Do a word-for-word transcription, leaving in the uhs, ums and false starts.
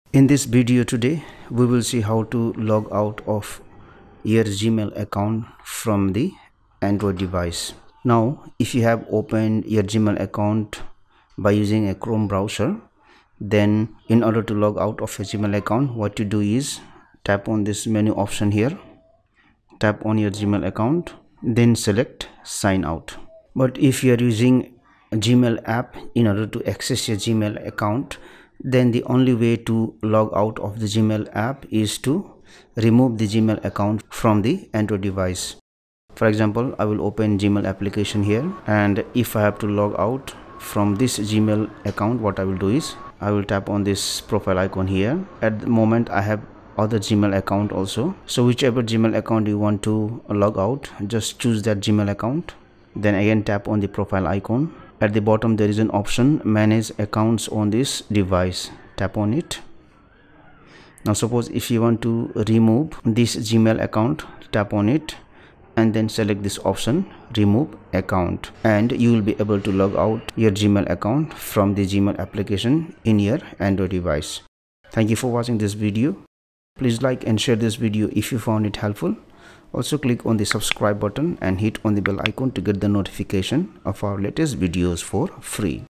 In this video today, we will see how to log out of your Gmail account from the Android device. Now, if you have opened your Gmail account by using a Chrome browser, then in order to log out of your Gmail account, what you do is tap on this menu option here, tap on your Gmail account, then select sign out. But if you are using a Gmail app in order to access your Gmail account, then the only way to log out of the Gmail app is to remove the Gmail account from the Android device. For example, I will open Gmail application here, and if I have to log out from this Gmail account, what I will do is I will tap on this profile icon here. At the moment I have other Gmail account also, so whichever Gmail account you want to log out, just choose that Gmail account, then again tap on the profile icon. At the bottom there is an option manage accounts on this device, tap on it. Now suppose if you want to remove this Gmail account, tap on it and then select this option remove account, and you will be able to log out your Gmail account from the Gmail application in your Android device. Thank you for watching this video. Please like and share this video if you found it helpful. Also click on the subscribe button and hit on the bell icon to get the notification of our latest videos for free.